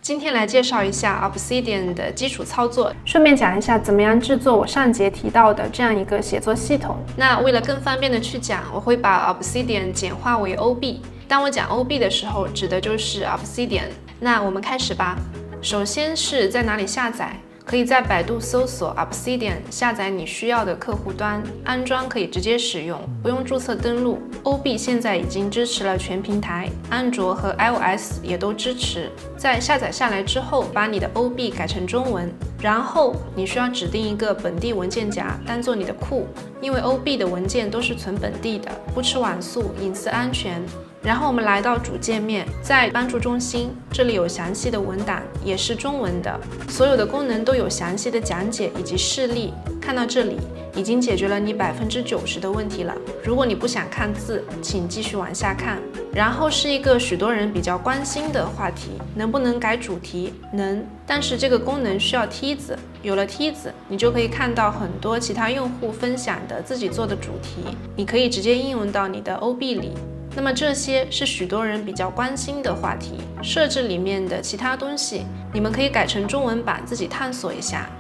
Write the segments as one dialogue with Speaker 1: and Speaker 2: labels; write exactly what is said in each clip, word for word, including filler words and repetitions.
Speaker 1: 今天来介绍一下 Obsidian 的基础操作，
Speaker 2: 顺便讲一下怎么样制作我上节提到的这样一个写作系统。
Speaker 1: 那为了更方便的去讲，我会把 Obsidian 简化为 O B。当我讲 O B 的时候，指的就是 Obsidian。那我们开始吧。首先是在哪里下载？可以在百度搜索 Obsidian， 下载你需要的客户端，安装可以直接使用，不用注册登录。O B 现在已经支持了全平台，安卓和 iOS 也都支持。在下载下来之后，把你的 O B 改成中文，然后你需要指定一个本地文件夹当做你的库，因为 O B 的文件都是存本地的，不吃网速，隐私安全。然后我们来到主界面，在帮助中心，这里有详细的文档，也是中文的，所有的功能都有详细的讲解以及示例。看到这里，已经解决了你百分之九十的问题了。如果你不想看字，请继续往下看。然后是一个许多人比较关心的话题，能不能改主题？能，但是这个功能需要梯子。有了梯子，你就可以看到很多其他用户分享的自己做的主题，你可以直接应用到你的 O B 里。那么这些是许多人比较关心的话题，设置里面的其他东西，你们可以改成中文版自己探索一下。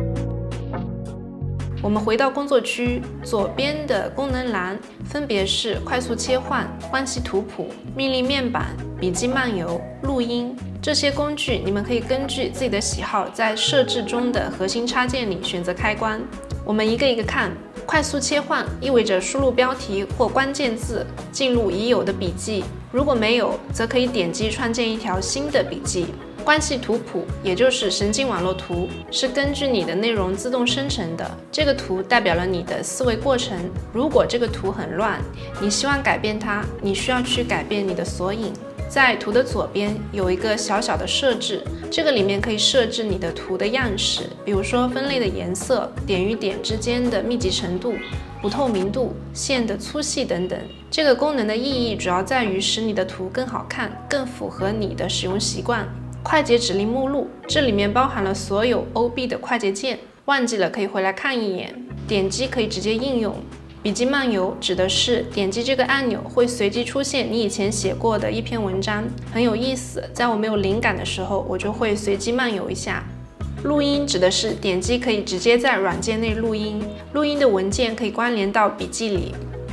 Speaker 1: 我们回到工作区，左边的功能栏分别是快速切换、关系图谱、命令面板、笔记漫游、录音。这些工具你们可以根据自己的喜好，在设置中的核心插件里选择开关。我们一个一个看。快速切换意味着输入标题或关键字进入已有的笔记，如果没有，则可以点击创建一条新的笔记。关系图谱，也就是神经网络图，是根据你的内容自动生成的。这个图代表了你的思维过程。如果这个图很乱，你希望改变它，你需要去改变你的索引。在图的左边有一个小小的设置，这个里面可以设置你的图的样式，比如说分类的颜色、点与点之间的密集程度、不透明度、线的粗细等等。这个功能的意义主要在于使你的图更好看，更符合你的使用习惯。快捷指令目录，这里面包含了所有 O B 的快捷键，忘记了可以回来看一眼，点击可以直接应用。笔记漫游指的是点击这个按钮会随机出现你以前写过的一篇文章，很有意思。在我没有灵感的时候，我就会随机漫游一下。录音指的是点击可以直接在软件内录音，录音的文件可以关联到笔记里。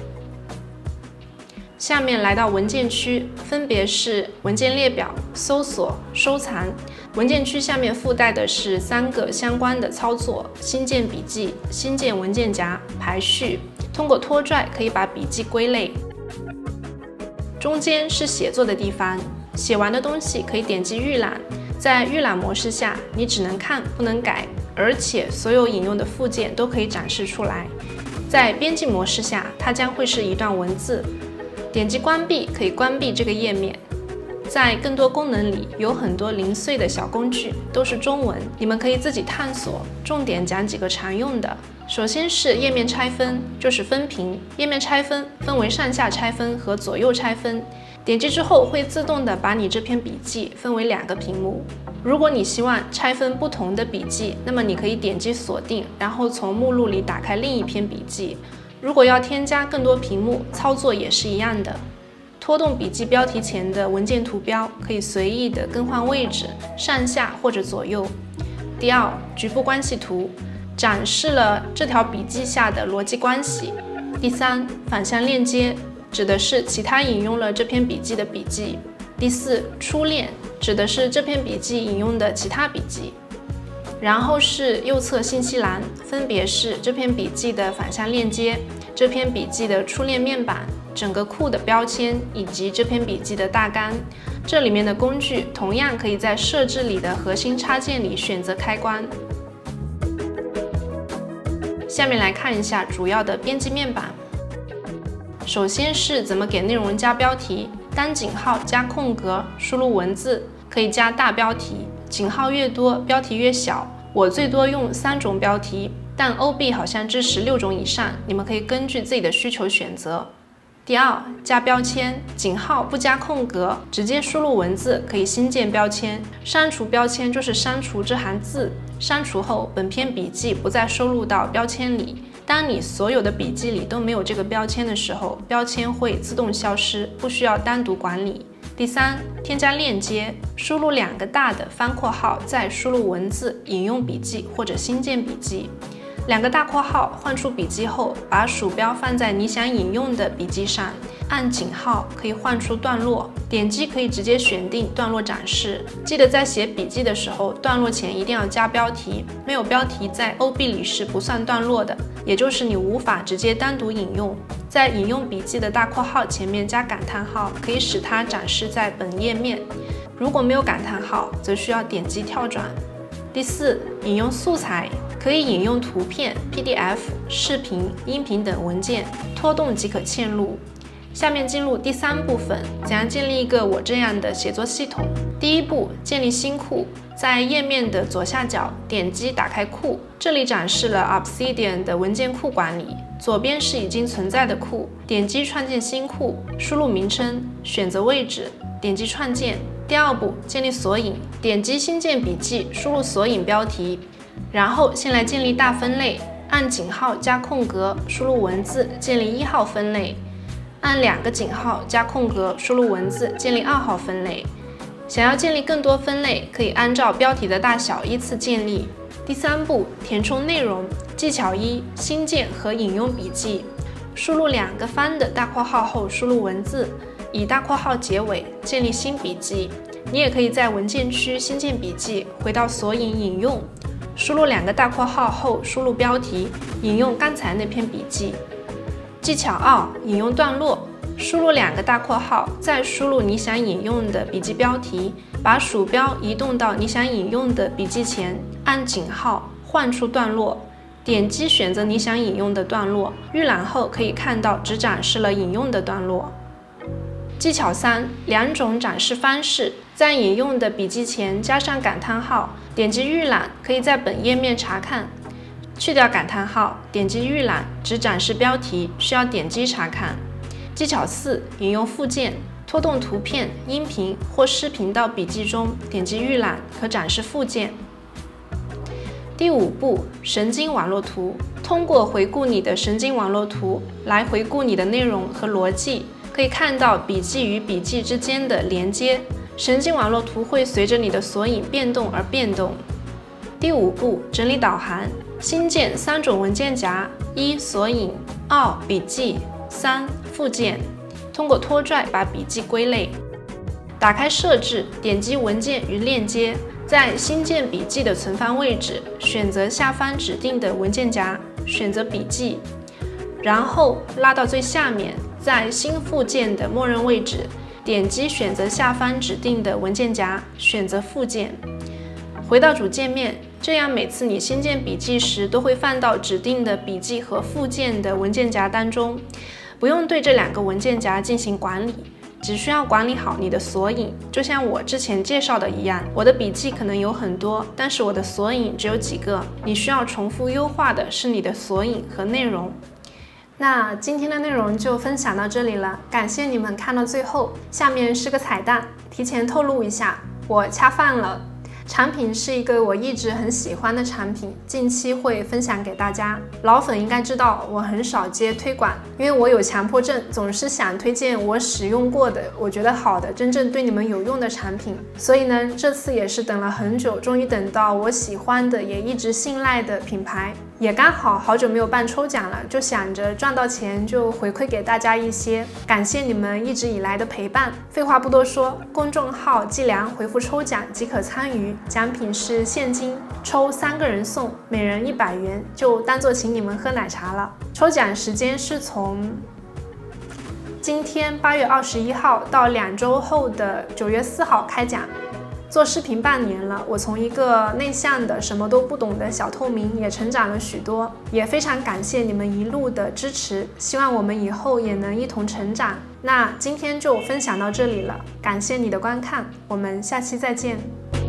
Speaker 1: 下面来到文件区，分别是文件列表、搜索、收藏。文件区下面附带的是三个相关的操作：新建笔记、新建文件夹、排序。通过拖拽可以把笔记归类。中间是写作的地方，写完的东西可以点击预览。在预览模式下，你只能看不能改，而且所有引用的附件都可以展示出来。在编辑模式下，它将会是一段文字。点击关闭可以关闭这个页面。在更多功能里有很多零碎的小工具，都是中文，你们可以自己探索。重点讲几个常用的。首先是页面拆分，就是分屏。页面拆分分为上下拆分和左右拆分。点击之后会自动的把你这篇笔记分为两个屏幕。如果你希望拆分不同的笔记，那么你可以点击锁定，然后从目录里打开另一篇笔记。如果要添加更多屏幕，操作也是一样的。拖动笔记标题前的文件图标可以随意的更换位置，上下或者左右。第二，局部关系图展示了这条笔记下的逻辑关系。第三，反向链接指的是其他引用了这篇笔记的笔记。第四，出链指的是这篇笔记引用的其他笔记。然后是右侧信息栏，分别是这篇笔记的反向链接、这篇笔记的出链面板、整个库的标签以及这篇笔记的大纲。这里面的工具同样可以在设置里的核心插件里选择开关。下面来看一下主要的编辑面板。首先是怎么给内容加标题，当井号加空格输入文字，可以加大标题，井号越多标题越小。我最多用三种标题，但 O B 好像支持六种以上，你们可以根据自己的需求选择。第二，加标签，井号不加空格，直接输入文字，可以新建标签。删除标签就是删除这行字，删除后本篇笔记不再收录到标签里。当你所有的笔记里都没有这个标签的时候，标签会自动消失，不需要单独管理。 第三，添加链接，输入两个大的翻括号，再输入文字引用笔记或者新建笔记。两个大括号换出笔记后，把鼠标放在你想引用的笔记上，按井号可以换出段落，点击可以直接选定段落展示。记得在写笔记的时候，段落前一定要加标题，没有标题在 O B 里是不算段落的，也就是你无法直接单独引用。在引用笔记的大括号前面加感叹号，可以使它展示在本页面。如果没有感叹号，则需要点击跳转。第四，引用素材，可以引用图片、P D F、视频、音频等文件，拖动即可嵌入。下面进入第三部分，怎样建立一个我这样的写作系统。第一步，建立新库，在页面的左下角点击打开库，这里展示了 Obsidian 的文件库管理，左边是已经存在的库，点击创建新库，输入名称，选择位置，点击创建。第二步，建立索引，点击新建笔记，输入索引标题，然后先来建立大分类，按井号加空格，输入文字，建立一号分类，按两个井号加空格，输入文字，建立二号分类。想要建立更多分类，可以按照标题的大小依次建立。第三步，填充内容。技巧一：新建和引用笔记。输入两个方的大括号后，输入文字，以大括号结尾，建立新笔记。你也可以在文件区新建笔记，回到索引引用，输入两个大括号后，输入标题，引用刚才那篇笔记。技巧二：引用段落。输入两个大括号，再输入你想引用的笔记标题，把鼠标移动到你想引用的笔记前，按井号换出段落，点击选择你想引用的段落，预览后可以看到只展示了引用的段落。技巧三：两种展示方式，在引用的笔记前加上感叹号，点击预览可以在本页面查看。去掉感叹号，点击预览只展示标题，需要点击查看。技巧四：引用附件，拖动图片、音频或视频到笔记中，点击预览可展示附件。第五步，神经网络图。通过回顾你的神经网络图来回顾你的内容和逻辑，可以看到笔记与笔记之间的连接。神经网络图会随着你的索引变动而变动。第五步，整理导航。新建三种文件夹：一、索引；二、笔记；三、附件。通过拖拽把笔记归类。打开设置，点击文件与链接，在新建笔记的存放位置选择下方指定的文件夹，选择笔记，然后拉到最下面，在新附件的默认位置点击选择下方指定的文件夹，选择附件。回到主界面，这样每次你新建笔记时都会放到指定的笔记和附件的文件夹当中，不用对这两个文件夹进行管理，只需要管理好你的索引。就像我之前介绍的一样，我的笔记可能有很多，但是我的索引只有几个，你需要重复优化的是你的索引和内容。
Speaker 2: 那今天的内容就分享到这里了，感谢你们看到最后。下面是个彩蛋，提前透露一下，我恰饭了。产品是一个我一直很喜欢的产品，近期会分享给大家。老粉应该知道我很少接推广，因为我有强迫症，总是想推荐我使用过的、我觉得好的、真正对你们有用的产品。所以呢，这次也是等了很久，终于等到我喜欢的也一直信赖的品牌。也刚好好久没有办抽奖了，就想着赚到钱就回馈给大家一些，感谢你们一直以来的陪伴。废话不多说，公众号计量回复抽奖即可参与，奖品是现金，抽三个人送，每人一百元，就当做请你们喝奶茶了。抽奖时间是从今天八月二十一号到两周后的九月四号开奖。做视频半年了，我从一个内向的、什么都不懂的小透明，也成长了许多，也非常感谢你们一路的支持，希望我们以后也能一同成长。那今天就分享到这里了，感谢你的观看，我们下期再见。